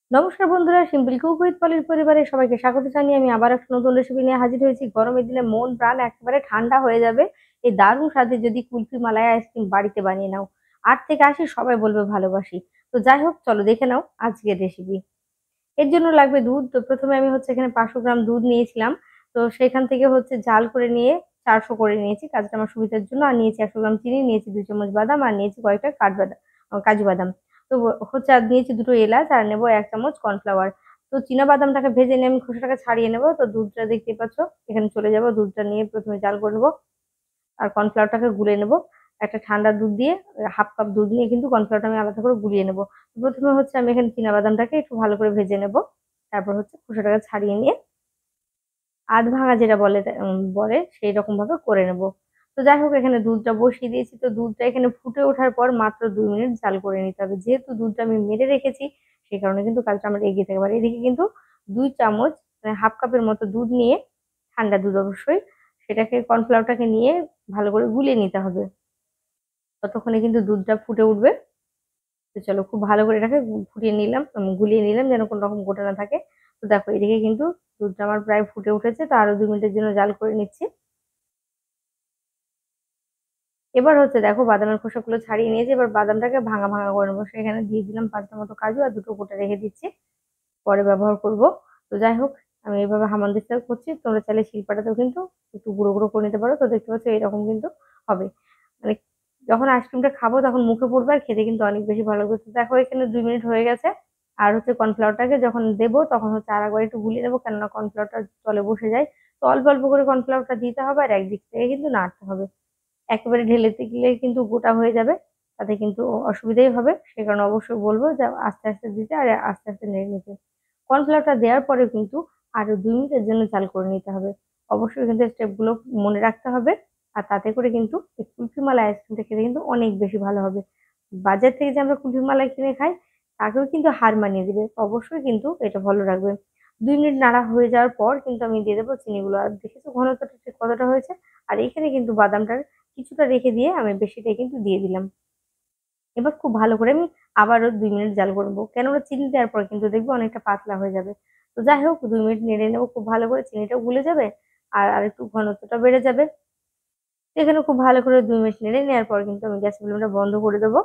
নমস্কার বন্ধুরা, simple cook with পলির পরিবারে সবাইকে স্বাগত জানিয়ে আমি আবার একটা নতুন রেসিপি নিয়ে হাজির হয়েছি। গরমের দিনে মন প্রাণ একেবারে ঠান্ডা হয়ে যাবে এই দারুণ স্বাদে যদি কুলফি মালাই আইসক্রিম বাড়িতে বানিয়ে নাও। 8 থেকে 80 সবাই বলবে ভালোবাসি। তো যাই হোক, চলো দেখে নাও আজকের রেসিপি। এর জন্য লাগবে দুধ। তো প্রথমে আমি এখানে 500 গ্রাম দুধ নিয়েছিলাম। তো সেখান থেকে জাল করে নিয়ে 400 করে নিয়েছি কাজটা আমার সুবিধার জন্য। আর নিয়েছি 100 গ্রাম চিনি, নিয়েছি 2 চামচ বাদাম, আর নিয়েছি কয়েকটা কাজু বাদাম। তো আর নিয়েছি দুটো এলাচ, আর নেবো 1 চামচ কর্নফ্লাওয়ার। তো চীনা বাদামটাকে ভেজে নিয়ে আমি খোসাটাকে ছাড়িয়ে নেবো। তো দুধটা দেখতে পাচ্ছ, এখানে চলে যাবো। দুধটা নিয়ে প্রথমে জাল করে নেবো, আর কর্নফ্লাওয়ারটাকে গুলে নেবো। একটা ঠান্ডা দুধ দিয়ে, হাফ কাপ দুধ নিয়ে কিন্তু কর্নফ্লাওয়ারটা আমি আলাদা করে গুলিয়ে নেবো। প্রথমে আমি এখানে চীনা বাদামটাকে একটু ভালো করে ভেজে নেবো। তারপর খোসাটাকে ছাড়িয়ে নিয়ে আধ ভাঙা যেটা বলে সেই রকম ভাবে করে নেব। তো যাই হোক, এখানে দুধটা বসিয়ে দিয়েছি। তো দুধটা এখানে ফুটে ওঠার পর মাত্র 2 মিনিট জাল করে নিতে হবে। যেহেতু দুধটা আমি মেরে রেখেছি, সেই কারণে কিন্তু কাজটা আমার এগিয়ে থাকতে পারে। এদিকে কিন্তু 2 চামচ, মানে হাফ কাপের মতো দুধ নিয়ে, ঠান্ডা দুধ অবশ্যই, সেটাকে কর্নফ্লাওয়ারটাকে নিয়ে ভালো করে গুলিয়ে নিতে হবে। ততক্ষণে কিন্তু দুধটা ফুটে উঠবে। তো চলো, খুব ভালো করে এটাকে ফুটিয়ে নিলাম, গুলিয়ে নিলাম, যেন কোনো রকম গোটা না থাকে। তো দেখো, এদিকে কিন্তু দুধটা আমার প্রায় ফুটে উঠেছে। তো আরো 2 মিনিটের জন্য জাল করে নিচ্ছি। এবার দেখো, বাদামের খোসাগুলো ছাড়িয়ে নিয়েছি। এবার বাদামটাকে ভাঙা ভাঙা করে নেবো। সেখানে দিয়ে দিলাম 5টা মতো কাজু, আর দুটো গোটা রেখে দিচ্ছি, পরে ব্যবহার করব। তো যাই হোক, আমি এইভাবে হামানদিস্তা করছি। তোমরা চাইলে শিলপাটাতেও কিন্তু একটু গুঁড়ো গুঁড়ো করে নিতে পারো। তো দেখতে পাচ্ছ এরকম কিন্তু হবে। মানে যখন আইসক্রিমটা খাবো তখন মুখে পড়বে, আর খেতে কিন্তু অনেক বেশি ভালো লাগবে। তো দেখো, এখানে 2 মিনিট হয়ে গেছে। আর কর্নফ্লাওয়ারটাকে যখন দেবো তখন আর একবার একটু গুলিয়ে নেবো, কেননা কর্নফ্লাওয়ারটা তলে বসে যায়। তো অল্প অল্প করে কর্নফ্লাওয়ারটা দিতে হবে, আর একদিক থেকে কিন্তু নাড়তে হবে। একেবারে ঢেলেতে গেলে কিন্তু গোটা হয়ে যাবে, তাতে কিন্তু অসুবিধাই হবে। সে কারণে অবশ্যই বলবো যে আস্তে আস্তে দিতে, আর আস্তে আস্তে নেড়ে নিতে। কর্নফ্লাওয়ারটা দেওয়ার পরে কিন্তু আরো 2 মিনিটের জন্য জাল করে নিতে হবে। অবশ্যই কিন্তু স্টেপগুলো মনে রাখতে হবে। আর তাতে করে কিন্তু এই কুলফি মালাই আইসক্রিমটা খেতে কিন্তু অনেক বেশি ভালো হবে। বাজার থেকে যে আমরা কুলফি মালাই কিনে খাই, তাকেও কিন্তু হার মানিয়ে দিবে। অবশ্যই কিন্তু এটা ভালো রাখবে। 2 মিনিট নাড়া হয়ে যাওয়ার পর কিন্তু আমি দিয়ে দেবো চিনিগুলো। আর দেখেছো ঘনত্বটা ঠিক কতটা হয়েছে। আর এখানে কিন্তু বাদামটার কিছুটা রেখে দিয়ে আমি বেশিটাই কিন্তু দিয়ে দিলাম। এবার খুব ভালো করে আমি আবারও 2 মিনিট জাল করবো, কেননা চিনি দেওয়ার পর কিন্তু দেখবো অনেকটা পাতলা হয়ে যাবে। তো যাই হোক, 2 মিনিট নেড়ে নেবো খুব ভালো করে, চিনিটাও গুলে যাবে, আর একটু ঘনত্বটা বেড়ে যাবে। তো এখানে খুব ভালো করে 2 মিনিট নেড়ে নেওয়ার পর কিন্তু আমি গ্যাস ফ্লেমটা বন্ধ করে দেবো।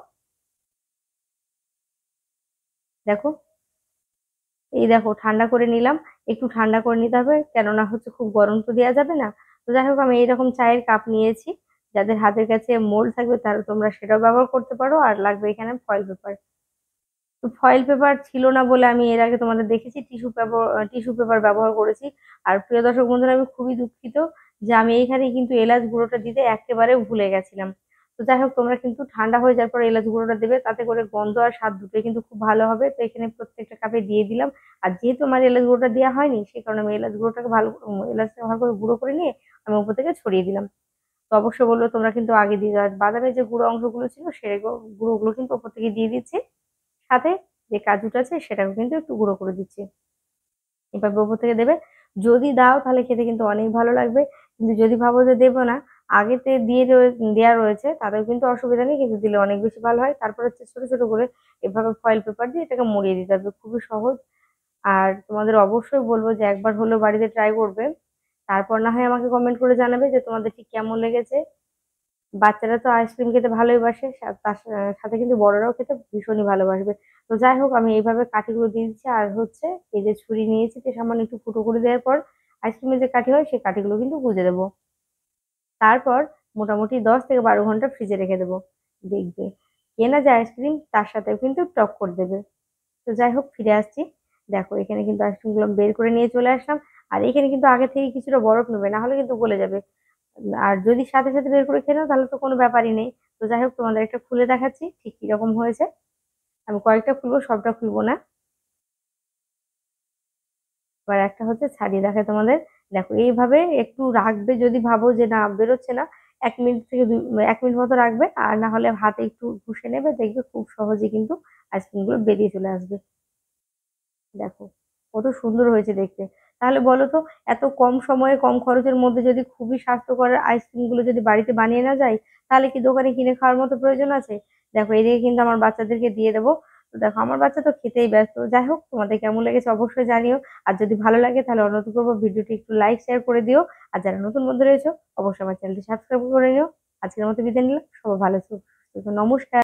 দেখো, এই দেখো, ঠান্ডা করে নিলাম। একটু ঠান্ডা করে নিতে হবে, কেননা খুব গরম তো দেওয়া যাবে না। তো যাই হোক, আমি এইরকম চায়ের কাপ নিয়েছি। যাদের হাতের কাছে মোল্ড থাকবে তারা তোমরা সেটাও ব্যবহার করতে পারো। আর লাগবে এখানে ফয়েল পেপার। তো ফয়েল পেপার ছিল না বলে আমি এর আগে তোমাদের দেখেছি টিস্যু পেপার ব্যবহার করেছি। আর প্রিয় দর্শক বন্ধুরা, আমি খুবই দুঃখিত যে আমি এইখানে কিন্তু এলাচ গুঁড়োটা দিতে একেবারে ভুলে গেছিলাম। তো যাই হোক, তোমরা কিন্তু ঠান্ডা হয়ে যাওয়ার পর এলাচ গুঁড়োটা দেবে, তাতে করে গন্ধ আর স্বাদ দুটোই কিন্তু খুব ভালো হবে। তো এখানে প্রত্যেকটা কাপে দিয়ে দিলাম। আর যেহেতু আমার এলাচ গুঁড়োটা দেওয়া হয়নি, সেই কারণে আমি এলাচটা ভালো করে গুঁড়ো করে নিয়ে আমি উপর থেকে ছড়িয়ে দিলাম। তো অবশ্যই বলবো তোমরা কিন্তু আগে দিয়ে দাও। আর বাদামের যে গুঁড়ো অংশগুলো ছিল, সেই গুঁড়োগুলো কিন্তু উপর থেকে দিয়ে দিচ্ছি। সাথে যে কাজুটা আছে সেটাকে কিন্তু একটু গুঁড়ো করে দিচ্ছি। এভাবে উপর থেকে দেবে। যদি দাও তাহলে খেতে কিন্তু অনেক ভালো লাগবে। কিন্তু যদি ভাবো যে দেবো না, আগেতে দেওয়া রয়েছে, তাতেও কিন্তু অসুবিধা নেই, কিন্তু দিলে অনেক বেশি ভালো হয়। তারপর ছোট ছোট করে এভাবে ফয়েল পেপার দিয়ে এটাকে মুড়িয়ে দিতে হবে, খুবই সহজ। আর তোমাদের অবশ্যই বলবো যে একবার হলেও বাড়িতে ট্রাই করবে। তারপর না হয় আমাকে কমেন্ট করে জানাবে যে তোমাদের ঠিক কেমন লেগেছে। বাচ্চারা তো আইসক্রিম খেতে ভালোই বাসে, তার সাথে কিন্তু বড়রাও খেতে ভীষণই ভালোবাসবে। তো যাই হোক, আমি এইভাবে কাঠিগুলো দিয়ে দিচ্ছি। আর এই যে ছুরি নিয়েছি, যে সামান্য একটু ফুটো করে দেওয়ার পর আইসক্রিমের যে কাঠি হয় সেই কাঠিগুলো কিন্তু গুঁজে দেবো। তারপর মোটামুটি 10 থেকে 12 ঘন্টা ফ্রিজে রেখে দেবো। দেখবে কেনা যে আইসক্রিম তার সাথেও কিন্তু টক্কর দেবে। তো যাই হোক, ফিরে আসছি। দেখো, এখানে কিন্তু আইসক্রিমগুলো বের করে নিয়ে চলে আসলাম। আর এখানে কিন্তু আগে থেকে কিছুটা বরফ নেবে, না হলে কিন্তু গলে যাবে। আর যদি সাথে সাথে বের করে খেয়ে নাও তাহলে তো কোনো ব্যাপারই নেই। তো যাই হোক, তোমাদের একটা খুলে দেখাচ্ছি ঠিক কিরকম হয়েছে। আমি কয়েকটা খুলবো, সবটা খুলবো না। এবার একটা ছাড়িয়ে দেখায় তোমাদের। দেখো, এইভাবে একটু রাখবে, যদি ভাবো যে না বেরোচ্ছে না, 1 মিনিট মতো রাখবে। আর না হলে হাতে একটু ঘষে নেবে, দেখবে খুব সহজে কিন্তু আইসক্রিম গুলো বেরিয়ে চলে আসবে। দেখো কত সুন্দর হয়েছে দেখতে। তাহলে বলো তো, এত কম সময়ে কম খরচের মধ্যে যদি খুবই স্বাস্থ্যকর আইসক্রিম গুলো যদি বাড়িতে বানিয়ে না যায়, তাহলে কি দোকানে কিনে খাওয়ার মতো প্রয়োজন আছে? দেখো, এদিকে কিন্তু আমার বাচ্চাদেরকে দিয়ে দেবো। তো দেখো আমার বাচ্চা তো খেতেই ব্যস্ত। যাই হোক, তোমাদের কেমন লেগেছে অবশ্যই জানিও। আর যদি ভালো লাগে তাহলে অনুরোধ করবো ভিডিওটি একটু লাইক শেয়ার করে দিও। আর যারা নতুন বন্ধু রয়েছে অবশ্যই আমার চ্যানেলটি সাবস্ক্রাইব করে নিও। আজকের মতো বিদায় নিলাম, সবাই ভালো থেকো, নমস্কার।